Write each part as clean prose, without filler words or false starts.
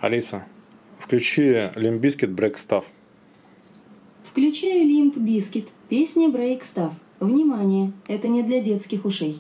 Алиса, включи Limp Bizkit Break Stuff. Включаю Limp Bizkit, песня Break Stuff. Внимание, это не для детских ушей.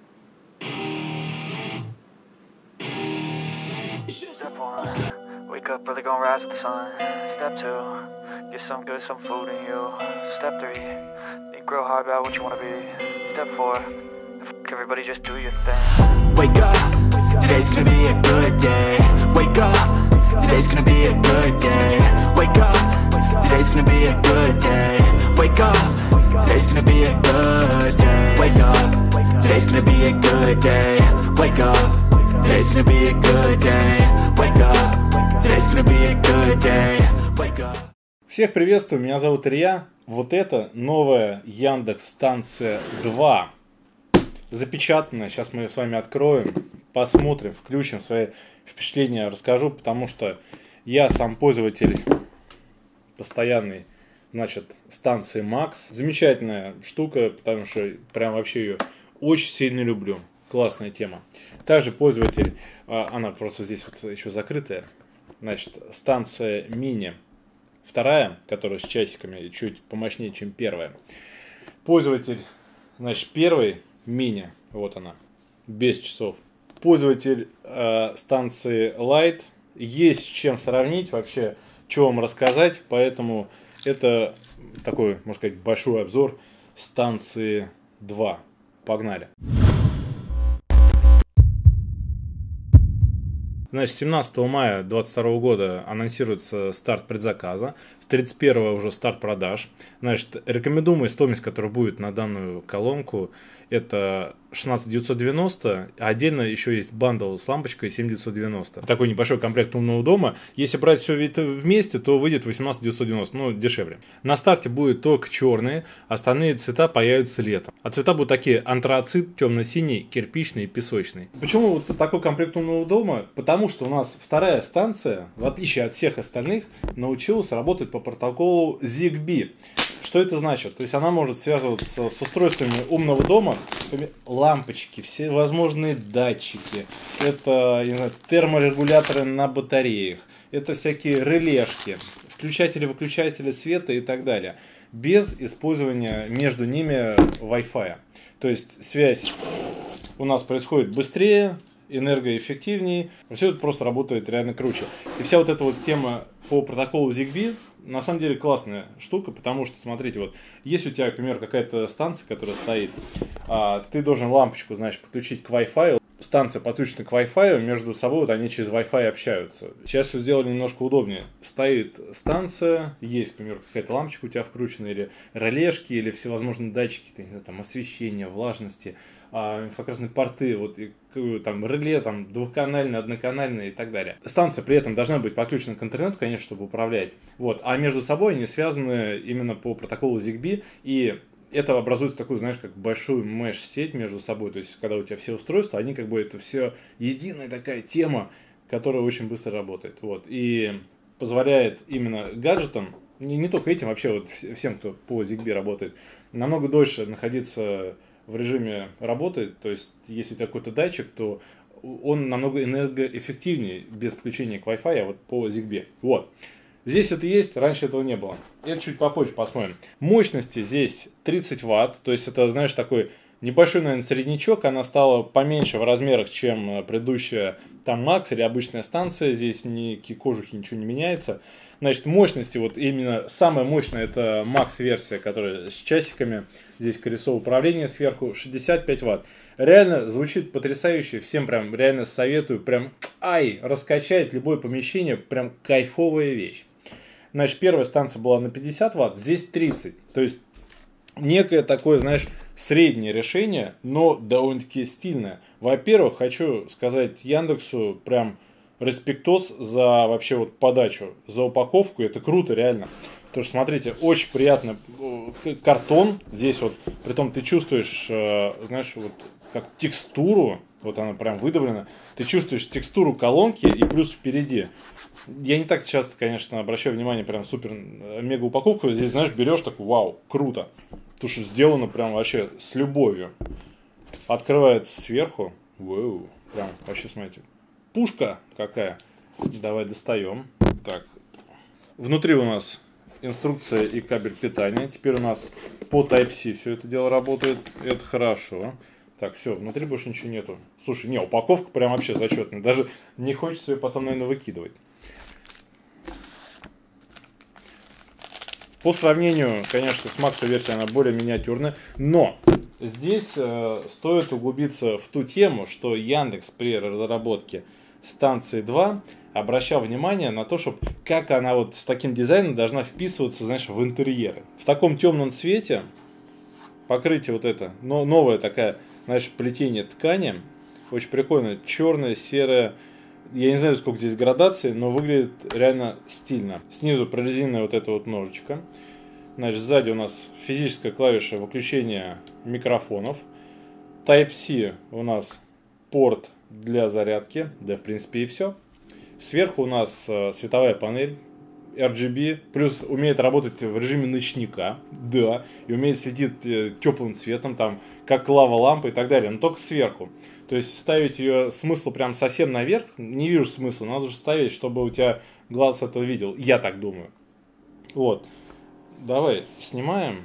Step 1, wake up early, gonna rise with the sun. Step 2, get some good, some food in you. Step 3, think real hard about what you wanna be. Step 4, everybody just do your thing. Wake up, today's gonna be a good day. Wake up, today's gonna be a good day. Wake up, today's gonna be a good day. Wake up, today's gonna be a good day. Wake up, today's gonna be a good day. Wake up, today's gonna be a good day. Wake up, today's gonna be a good day. Wake up. Всех приветствую, меня зовут Илья. Вот это новая Яндекс.Станция 2. Запечатанная. Сейчас мы ее с вами откроем, посмотрим, включим свои впечатления, расскажу, потому что я сам пользователь постоянный, значит, станции Max. Замечательная штука, потому что прям вообще ее очень сильно люблю. Классная тема. Также пользователь, она просто здесь вот еще закрытая, значит, станция мини. Вторая, которая с часиками, чуть помощнее, чем первая. Пользователь, значит, первый мини, вот она, без часов. Пользователь станции Lite, есть с чем сравнить вообще, что вам рассказать, поэтому это такой, можно сказать, большой обзор станции 2. Погнали. Значит, 17 мая 2022 года анонсируется старт предзаказа, с 31 уже старт продаж. Значит, рекомендуемая стоимость, которая будет на данную колонку, это 16 990, а отдельно еще есть бандл с лампочкой 7 990. Такой небольшой комплект умного дома. Если брать все вместе, то выйдет 18 990, ну дешевле. На старте будет только черные, остальные цвета появятся летом. А цвета будут такие: антрацит, темно-синий, кирпичный и песочный. Почему вот такой комплект умного дома? Потому что у нас вторая станция, в отличие от всех остальных, научилась работать по протоколу ZigBee. Что это значит? То есть она может связываться с устройствами умного дома, лампочки, все возможные датчики, это, не знаю, терморегуляторы на батареях, это всякие релешки, включатели-выключатели света и так далее, без использования между ними Wi-Fi. То есть связь у нас происходит быстрее, энергоэффективнее, все это просто работает реально круче. И вся вот эта вот тема по протоколу ZigBee на самом деле классная штука, потому что, смотрите, вот, если у тебя, например, какая-то станция, которая стоит, ты должен лампочку, значит, подключить к Wi-Fi, станция подключена к Wi-Fi, между собой вот они через Wi-Fi общаются. Сейчас все сделали немножко удобнее. Стоит станция, есть, например, какая-то лампочка у тебя вкручена, или релешки, или всевозможные датчики, не знаю, там, освещения, влажности, инфракрасные порты, вот, там, реле, там, двухканальные, одноканальные и так далее. Станция при этом должна быть подключена к интернету, конечно, чтобы управлять. Вот, а между собой они связаны именно по протоколу ZigBee, и это образуется такую, знаешь, как большую меш-сеть между собой. То есть, когда у тебя все устройства, они как бы это все единая такая тема, которая очень быстро работает. Вот, и позволяет именно гаджетам, не только этим, вообще вот всем, кто по ZigBee работает, намного дольше находиться в режиме работы. То есть, если у тебя какой-то датчик, то он намного энергоэффективнее без подключения к Wi-Fi, а вот по ZigBee. Вот. Здесь это есть, раньше этого не было. Это чуть попозже посмотрим. Мощности здесь 30 Вт, то есть это, знаешь, такой небольшой, наверное, среднячок. Она стала поменьше в размерах, чем предыдущая там Max или обычная станция. Здесь никакие кожухи, ничего не меняется. Значит, мощности, вот именно самая мощная, это Max-версия, которая с часиками. Здесь колесо управления сверху, 65 Вт. Реально звучит потрясающе, всем прям реально советую, прям раскачает любое помещение, прям кайфовая вещь. Значит, первая станция была на 50 Вт, здесь 30. То есть, некое такое, знаешь, среднее решение, но довольно-таки стильное. Во-первых, хочу сказать Яндексу прям респектос за вообще вот подачу, за упаковку. Это круто, реально. Потому что, смотрите, очень приятно. Картон здесь вот, притом ты чувствуешь, знаешь, вот как текстуру, вот она прям выдавлена. Ты чувствуешь текстуру колонки и плюс впереди. Я не так часто, конечно, обращаю внимание, прям супер мега упаковку. Здесь, знаешь, берешь такой, вау, круто. Потому что сделано прям вообще с любовью. Открывается сверху. Вау, прям вообще, смотрите. Пушка какая. Давай достаем. Так. Внутри у нас инструкция и кабель питания. Теперь у нас по Type-C все это дело работает. Это хорошо. Так, все, внутри больше ничего нету. Слушай, не, упаковка прям вообще зачетная. Даже не хочется ее потом, наверное, выкидывать. По сравнению, конечно, с Максовой версией она более миниатюрная. Но здесь стоит углубиться в ту тему, что Яндекс при разработке станции 2 обращал внимание на то, чтобы как она вот с таким дизайном должна вписываться, знаешь, в интерьеры. В таком темном цвете покрытие вот это, но новая такая, знаешь, плетение ткани. Очень прикольно. Черное, серое. Я не знаю, сколько здесь градаций, но выглядит реально стильно. Снизу прорезиненная вот эта вот ножичка. Значит, сзади у нас физическая клавиша выключения микрофонов. Type-C у нас порт для зарядки. Да, в принципе, и все. Сверху у нас световая панель. RGB, плюс умеет работать в режиме ночника, да, и умеет светить теплым цветом, там, как лава-лампа и так далее, но только сверху. То есть ставить ее смысл прям совсем наверх, не вижу смысла, надо же ставить, чтобы у тебя глаз это видел, я так думаю. Вот, давай снимаем.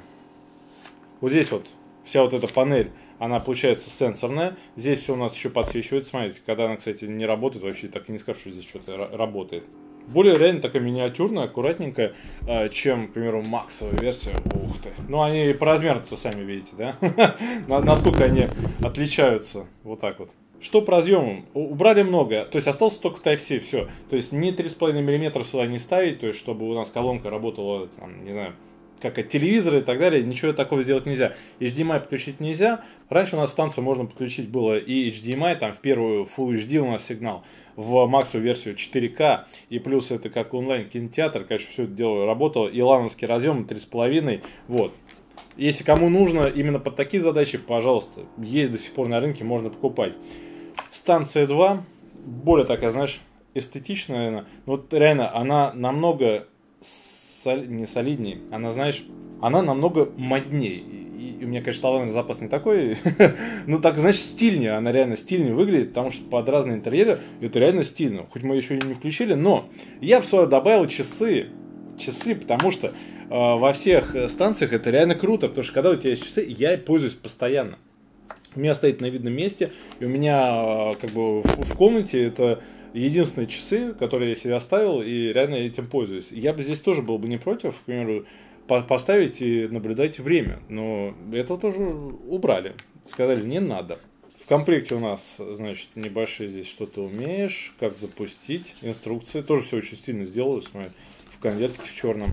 Вот здесь вот вся вот эта панель, она получается сенсорная, здесь все у нас еще подсвечивается, смотрите, когда она, кстати, не работает, вообще так и не скажу, что здесь что-то работает. Более реально такая миниатюрная, аккуратненькая, чем, к примеру, максовая версия. Ух ты. Ну, они по размеру-то сами видите, да? Насколько они отличаются. Вот так вот. Что по разъемам? Убрали много. То есть остался только Type-C, все. То есть ни 3,5 мм сюда не ставить, то есть чтобы у нас колонка работала, там, не знаю, как от телевизора и так далее, ничего такого сделать нельзя. HDMI подключить нельзя. Раньше у нас станцию можно подключить было и HDMI, там в первую Full HD у нас сигнал, в максовую версию 4К, и плюс это как онлайн-кинотеатр, конечно, все это дело работало, и лановский разъем 3,5, вот. Если кому нужно именно под такие задачи, пожалуйста, есть до сих пор на рынке, можно покупать. Станция 2, более такая, знаешь, эстетичная, наверное, вот реально она намного не солиднее, она, знаешь, она намного моднее. И у меня, конечно, словарный запас не такой, но так, значит, стильнее, она реально стильнее выглядит, потому что под разные интерьеры это реально стильно. Хоть мы еще и не включили, но я в свое добавил часы, потому что во всех станциях это реально круто, потому что когда у тебя есть часы, я пользуюсь постоянно. У меня стоит на видном месте, и у меня как бы в комнате это единственные часы, которые я себе оставил, и реально этим пользуюсь. Я бы здесь тоже был бы не против, к примеру, поставить и наблюдать время, но этого тоже убрали. Сказали, не надо. В комплекте у нас, значит, небольшие здесь что-то умеешь, как запустить, инструкции. Тоже все очень сильно сделано, смотри, в конвертике в черном.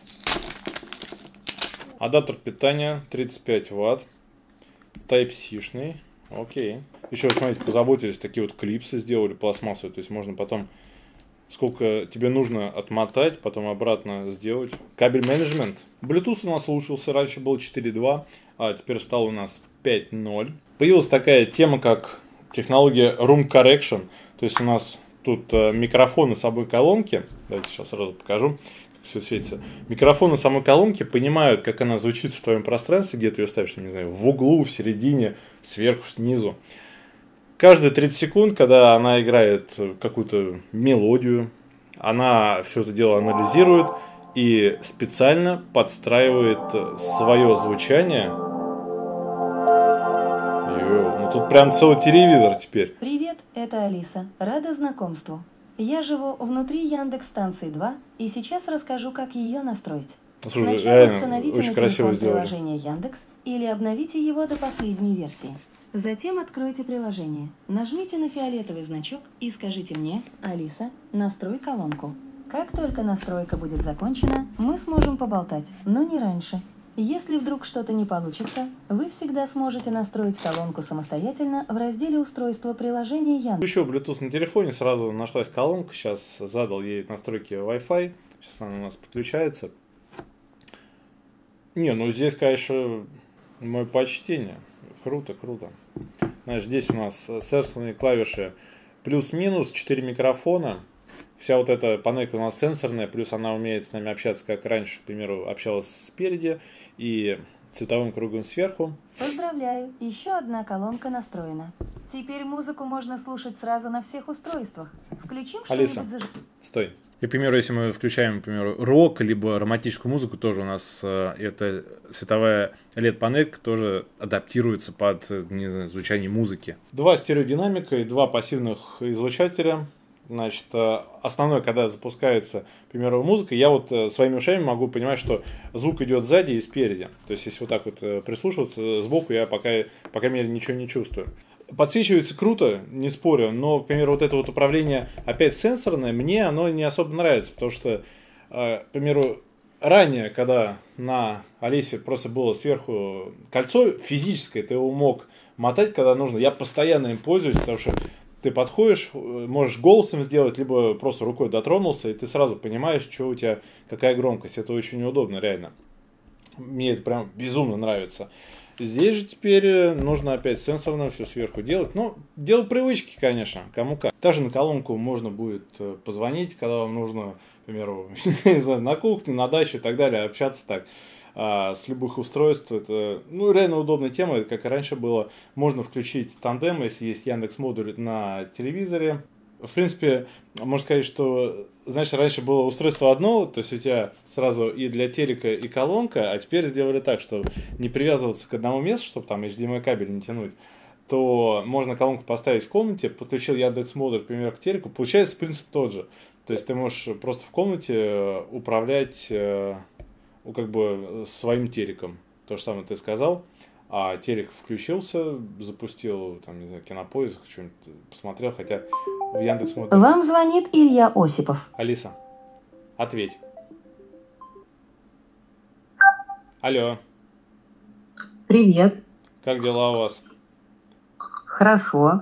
Адаптер питания 35 Вт. Type-C-шный. Окей. Еще, смотрите, позаботились, такие вот клипсы сделали пластмассовые. То есть можно потом, сколько тебе нужно отмотать, потом обратно сделать. Кабель менеджмент. Bluetooth у нас улучшился. Раньше был 4.2, а теперь стал у нас 5.0. Появилась такая тема, как технология Room Correction. То есть у нас тут микрофоны самой колонки. Давайте сейчас сразу покажу, как все светится. Микрофоны самой колонки понимают, как она звучит в твоем пространстве, где ты ее ставишь, не знаю, в углу, в середине, сверху, снизу. Каждые 30 секунд, когда она играет какую-то мелодию, она все это дело анализирует и специально подстраивает свое звучание. Ну тут прям целый телевизор теперь. Привет, это Алиса. Рада знакомству. Я живу внутри Яндекс-станции 2 и сейчас расскажу, как ее настроить. Слушай, Сначала установите очень на красиво телефон сделали. приложение Яндекс или обновите его до последней версии. Затем откройте приложение, нажмите на фиолетовый значок и скажите мне, Алиса, настрой колонку. Как только настройка будет закончена, мы сможем поболтать, но не раньше. Если вдруг что-то не получится, вы всегда сможете настроить колонку самостоятельно в разделе устройства приложения Яндекс. Еще Bluetooth на телефоне, сразу нашлась колонка, сейчас задал ей настройки Wi-Fi, сейчас она у нас подключается. Не, ну здесь, конечно, мое почтение. Круто, круто. Знаешь, здесь у нас сенсорные клавиши плюс-минус, 4 микрофона. Вся вот эта панелька у нас сенсорная, плюс она умеет с нами общаться, как раньше, к примеру, общалась спереди и цветовым кругом сверху. Поздравляю, еще одна колонка настроена. Теперь музыку можно слушать сразу на всех устройствах. Включим Алиса, что-нибудь стой. И, к примеру, если мы включаем, к примеру, рок, либо романтическую музыку, тоже у нас эта световая LED-панелька тоже адаптируется под, не знаю, звучание музыки. Два стереодинамика и два пассивных излучателя. Значит, основное, когда запускается, к примеру, музыка, я вот своими ушами могу понимать, что звук идет сзади и спереди. То есть, если вот так вот прислушиваться, сбоку я по крайней мере, ничего не чувствую. Подсвечивается круто, не спорю, но, к примеру, вот это вот управление опять сенсорное, мне оно не особо нравится, потому что, к примеру, ранее, когда на Алисе просто было сверху кольцо физическое, ты его мог мотать, когда нужно, я постоянно им пользуюсь, потому что ты подходишь, можешь голосом сделать, либо просто рукой дотронулся, и ты сразу понимаешь, что у тебя, какая громкость, это очень удобно, реально. Мне это прям безумно нравится. Здесь же теперь нужно опять сенсорно все сверху делать. Ну, дело привычки, конечно, кому как. Также на колонку можно будет позвонить, когда вам нужно, к примеру, не знаю, на кухне, на даче и так далее, общаться так. С любых устройств. Это, ну, реально удобная тема, как и раньше было. Можно включить тандем, если есть Яндекс.Модуль на телевизоре. В принципе, можно сказать, что, знаешь, раньше было устройство одно, то есть у тебя сразу и для телека, и колонка, а теперь сделали так, что не привязываться к одному месту, чтобы там HDMI кабель не тянуть, то можно колонку поставить в комнате, подключил Яндекс.Модуль, например, к телеку, получается принцип тот же. То есть ты можешь просто в комнате управлять как бы своим телеком. То же самое ты сказал. А телек включился, запустил, там, не знаю, Кинопоиск, что-нибудь посмотрел, хотя в Яндекс.Модуле. Вам звонит Илья Осипов. Алиса, ответь. Алло. Привет. Как дела у вас? Хорошо.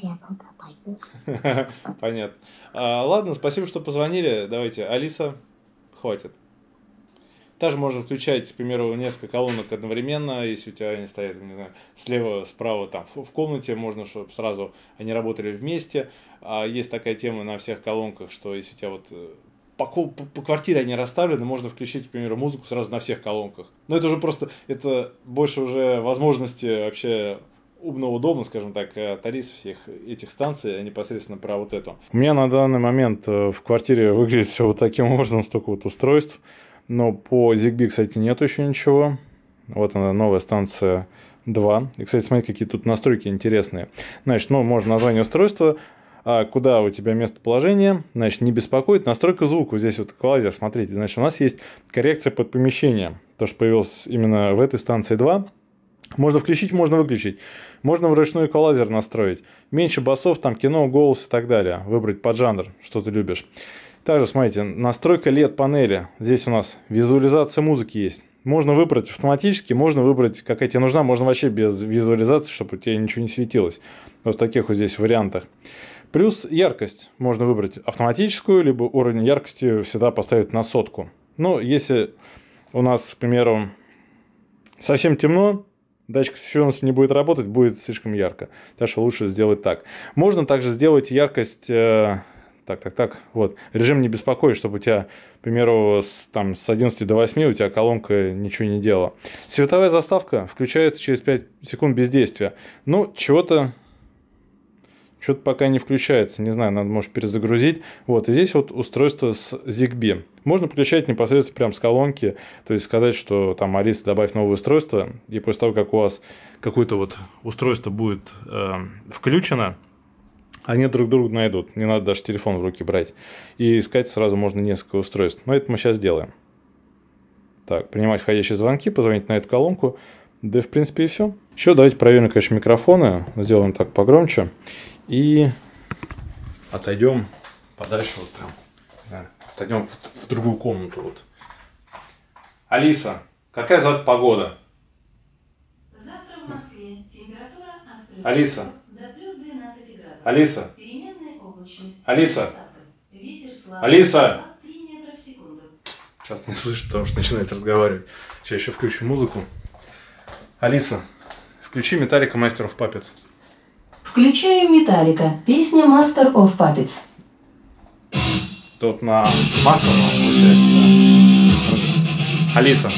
Понятно. Ладно, спасибо, что позвонили. Давайте, Алиса, хватит. Также можно включать, к примеру, несколько колонок одновременно, если у тебя они стоят, не знаю, слева, справа, там, в комнате, можно, чтобы сразу они работали вместе. Есть такая тема на всех колонках, что если у тебя вот по квартире они расставлены, можно включить, к примеру, музыку сразу на всех колонках. Но это уже просто, это больше уже возможности вообще умного дома, скажем так, от Алисы всех этих станций, а непосредственно про вот эту. У меня на данный момент в квартире выглядит все вот таким образом, столько вот устройств. Но по ZigBee, кстати, нету еще ничего. Вот она, новая станция 2. И, кстати, смотрите, какие тут настройки интересные. Значит, ну, можно название устройства, куда у тебя местоположение. Значит, не беспокоит. Настройка звука. Здесь вот эквалайзер, смотрите. Значит, у нас есть коррекция под помещение. То, что появилось именно в этой станции 2. Можно включить, можно выключить. Можно вручную эквалайзер настроить. Меньше басов, там кино, голос и так далее. Выбрать под жанр, что ты любишь. Также, смотрите, настройка LED-панели. Здесь у нас визуализация музыки есть. Можно выбрать автоматически, можно выбрать, какая тебе нужна. Можно вообще без визуализации, чтобы у тебя ничего не светилось. Вот в таких вот здесь вариантах. Плюс яркость. Можно выбрать автоматическую, либо уровень яркости всегда поставить на 100. Ну, если у нас, к примеру, совсем темно, датчик освещенности не будет работать, будет слишком ярко. Так что лучше сделать так. Можно также сделать яркость... Так, вот. Режим не беспокоит, чтобы у тебя, к примеру, с 11 до 8 у тебя колонка ничего не делала. Световая заставка включается через 5 секунд бездействия. Ну, чего-то пока не включается. Не знаю, надо, может, перезагрузить. Вот, и здесь вот устройство с ZigBee. Можно включать непосредственно прямо с колонки. То есть сказать, что там, Алиса, добавь новое устройство. И после того, как у вас какое-то вот устройство будет включено, они друг друга найдут. Не надо даже телефон в руки брать. И искать сразу можно несколько устройств. Но это мы сейчас сделаем. Так, принимать входящие звонки, позвонить на эту колонку. Да, в принципе, и все. Еще давайте проверим, конечно, микрофоны. Сделаем так погромче. И отойдем подальше. Вот прям. Не знаю, отойдем в другую комнату. Вот. Алиса, какая завтра погода? Завтра в Москве температура от плюс Алиса. до плюс 12 градусов. Алиса. Переменная облачность. Алиса. Ветер слабый. Алиса. 3 метра в секунду. Сейчас не слышу, потому что начинает разговаривать. Сейчас еще включу музыку. Алиса, включи Metallica Master of Puppets. Включаю Металлика. Песня Master of Puppets. Тут на маковом получается, да? Алиса,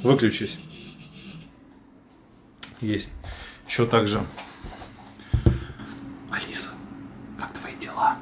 выключись. Есть. Еще также Алиса, как твои дела?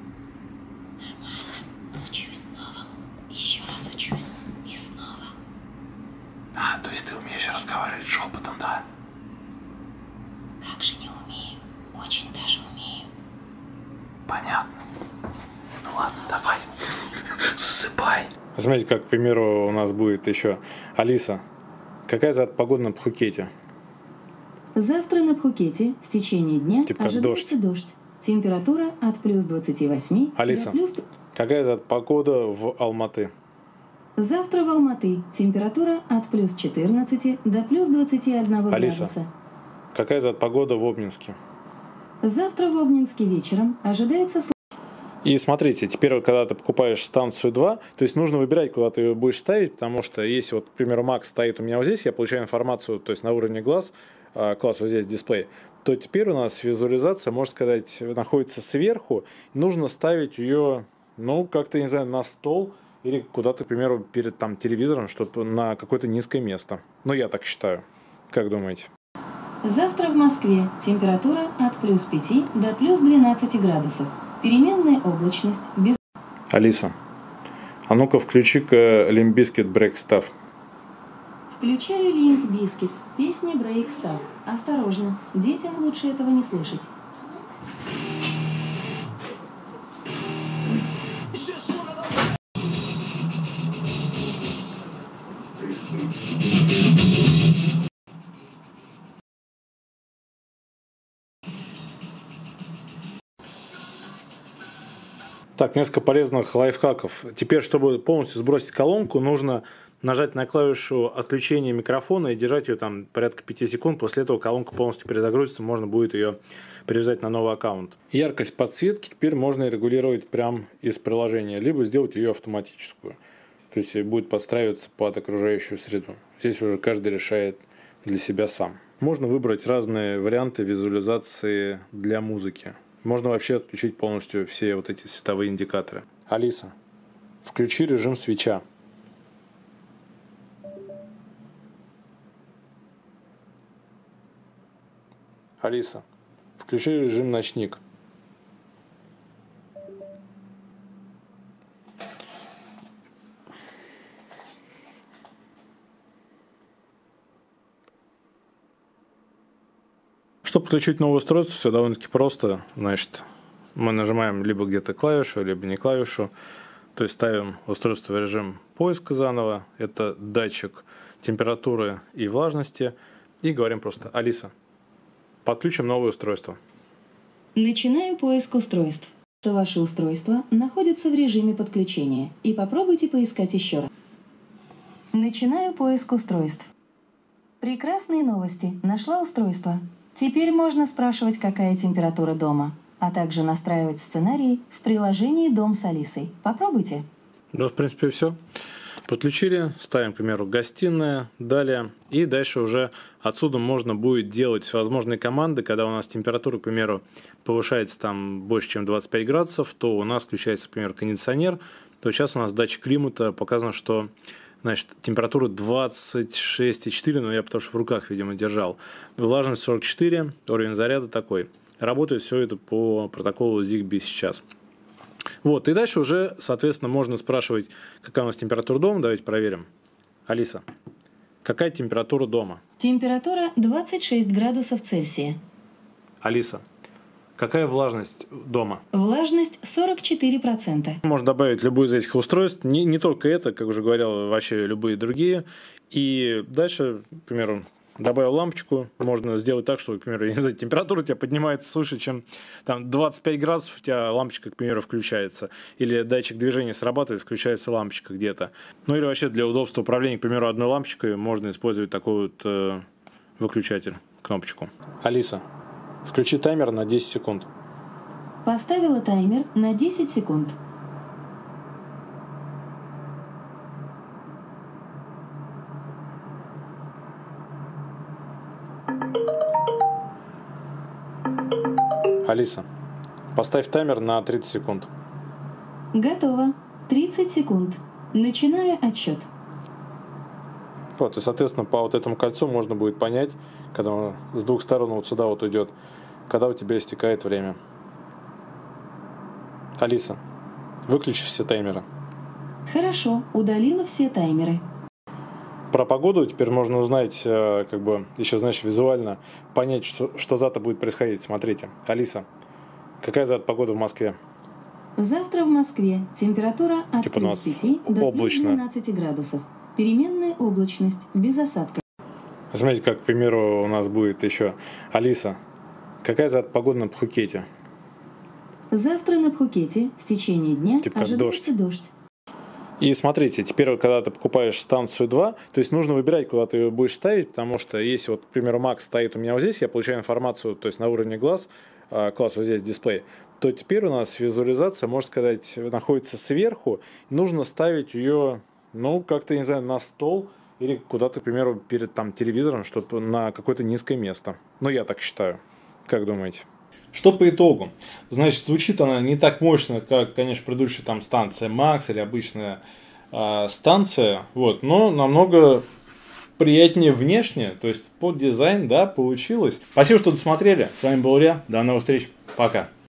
Учусь снова. Еще раз учусь. И снова. А, то есть ты умеешь разговаривать шепотом, да? Как же не умею. Очень даже умею. Понятно. Ну ладно, давай. Засыпай. Смотрите, как, к примеру, у нас будет еще. Алиса, какая завтра погода на Пхукете? Завтра на Пхукете в течение дня Типа как ожидается дождь. Температура от плюс 28 Алиса, до плюс... какая завтра погода в Алматы? Завтра в Алматы температура от плюс 14 до плюс 21 Алиса. градуса. Какая завтра погода в Обнинске? Завтра в Обнинске вечером ожидается... И смотрите, теперь вот, когда ты покупаешь станцию 2, то есть нужно выбирать, куда ты ее будешь ставить, потому что если вот, к примеру, Макс стоит у меня вот здесь, я получаю информацию, то есть на уровне глаз, класс вот здесь дисплей, то теперь у нас визуализация, можно сказать, находится сверху, нужно ставить ее, ну, как-то, не знаю, на стол или куда-то, к примеру, перед там телевизором, чтобы на какое-то низкое место. Ну, я так считаю. Как думаете? Завтра в Москве температура от плюс 5 до плюс 12 градусов. Переменная облачность без... Алиса, а ну-ка включи-ка Limp Bizkit Break Stuff. Включаю Limp Bizkit, песня Break Stuff. Осторожно, детям лучше этого не слышать. Так, несколько полезных лайфхаков. Теперь, чтобы полностью сбросить колонку, нужно нажать на клавишу отключения микрофона и держать ее там порядка 5 секунд. После этого колонка полностью перезагрузится, можно будет ее привязать на новый аккаунт. Яркость подсветки теперь можно регулировать прямо из приложения, либо сделать ее автоматическую. То есть будет подстраиваться под окружающую среду. Здесь уже каждый решает для себя сам. Можно выбрать разные варианты визуализации для музыки. Можно вообще отключить полностью все вот эти световые индикаторы. Алиса, включи режим свеча. Алиса, включи режим ночник. Чтобы подключить новое устройство, все довольно-таки просто. Значит, мы нажимаем либо где-то клавишу, либо не клавишу. То есть ставим устройство в режим поиска заново. Это датчик температуры и влажности. И говорим просто: Алиса, подключим новое устройство. Начинаю поиск устройств. Что ваше устройство находится в режиме подключения. И попробуйте поискать еще раз. Начинаю поиск устройств. Прекрасные новости. Нашла устройство. Теперь можно спрашивать, какая температура дома, а также настраивать сценарий в приложении «Дом с Алисой». Попробуйте. Да, в принципе, все. Подключили, ставим, к примеру, гостиная, далее. И дальше уже отсюда можно будет делать всевозможные команды. Когда у нас температура, к примеру, повышается там больше, чем 25 градусов, то у нас включается, к примеру, кондиционер. То сейчас у нас в датчике климата показано, что, значит, температура 26,4, но я потому что в руках, видимо, держал. Влажность 44, уровень заряда такой. Работает все это по протоколу ZigBee сейчас. Вот, и дальше уже, соответственно, можно спрашивать, какая у нас температура дома. Давайте проверим. Алиса, какая температура дома? Температура 26 градусов Цельсия. Алиса, какая влажность дома? Влажность 44%. Можно добавить любую из этих устройств, не только это, как уже говорил, вообще любые другие. И дальше, к примеру, добавил лампочку, можно сделать так, что, к примеру, не знаю, температура у тебя поднимается выше, чем там 25 градусов, у тебя лампочка, к примеру, включается. Или датчик движения срабатывает, включается лампочка где-то. Ну или вообще для удобства управления, к примеру, одной лампочкой можно использовать такой вот выключатель, кнопочку. Алиса, включи таймер на 10 секунд. Поставила таймер на 10 секунд. Алиса, поставь таймер на 30 секунд. Готово. 30 секунд. Начинаю отсчет. Вот, и, соответственно, по вот этому кольцу можно будет понять, когда с двух сторон вот сюда вот идет когда у тебя истекает время. Алиса, выключи все таймеры. Хорошо, удалила все таймеры. Про погоду теперь можно узнать, как бы, еще, знаешь, визуально понять, что завтра будет происходить. Смотрите, Алиса, какая завтра погода в Москве? Завтра в Москве температура от Типа у нас плюс 5 до плюс облачно. 12 градусов. Переменная облачность, без осадков. Смотрите, как, к примеру, у нас будет еще. Алиса, какая завтра погода на Пхукете? Завтра на Пхукете в течение дня Типа как ожидается дождь. И смотрите, теперь вот, когда ты покупаешь станцию 2, то есть нужно выбирать, куда ты ее будешь ставить, потому что если вот, к примеру, Max стоит у меня вот здесь, я получаю информацию, то есть на уровне глаз, класс вот здесь дисплей, то теперь у нас визуализация, можно сказать, находится сверху, нужно ставить ее, ну, как-то, не знаю, на стол или куда-то, к примеру, перед там телевизором, чтобы на какое-то низкое место. Ну, я так считаю. Как думаете? Что по итогу? Значит, звучит она не так мощно, как, конечно, предыдущая там станция Max или обычная станция, вот, но намного приятнее внешне, то есть под дизайн, да, получилось. Спасибо, что досмотрели. С вами был Илья. До новых встреч. Пока.